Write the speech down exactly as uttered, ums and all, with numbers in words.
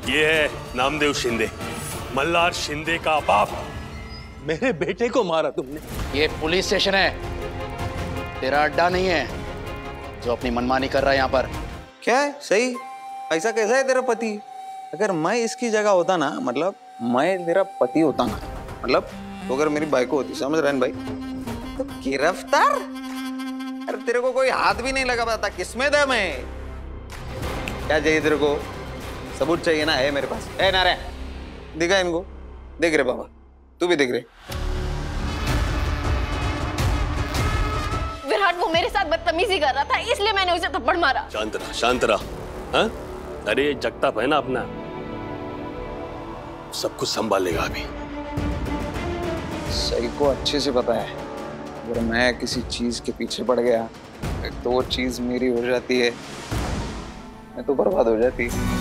ये है नामदेव शिंदे, मल्हार शिंदे का बाप। मेरे बेटे को मारा तुमने। ये पुलिस स्टेशन है, तेरा अड्डा नहीं है जो अपनी मनमानी कर रहा है यहाँ पर। क्या है सही? ऐसा कैसा है तेरा पति? अगर मैं इसकी जगह होता ना, मतलब मैं तेरा पति होता ना, मतलब तो अगर मेरी बाइक होती, समझ रहे हैं भाई, तो गिरफ्तार। अरे तेरे को कोई हाथ भी नहीं लगा पाता, किसमें दम है? क्या चाहिए तेरे को? सबूत चाहिए ना? है मेरे पास। है ना रे? दिखा इनको। देख रहे बाबा, तू भी देख रहे। विराट वो मेरे साथ बदतमीजी कर रहा था, इसलिए मैंने उसे थप्पड़ मारा। शांत रहा, शांत रहा। हाँ? अरे ये जगताप है ना अपना, सब कुछ संभालेगा अभी। सही को अच्छे से पता है, अगर मैं किसी चीज के पीछे पड़ गया तो वो चीज मेरी हो जाती है, मैं तो बर्बाद हो जाती है।